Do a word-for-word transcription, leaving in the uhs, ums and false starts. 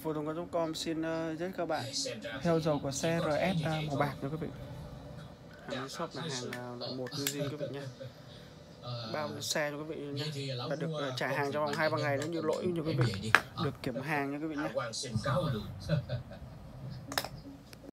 phổ thông chấm com xin uh, giới thiệu các bạn heo dầu của xe rờ ét uh, màu bạc nha quý vị. Hàng shop là hàng uh, một như zin quý vị nhé. Bao xe cho quý vị nhé. Và được uh, trả hàng trong vòng hai ba ngày nếu như lỗi như quý vị. Được kiểm hàng nha quý vị nhé.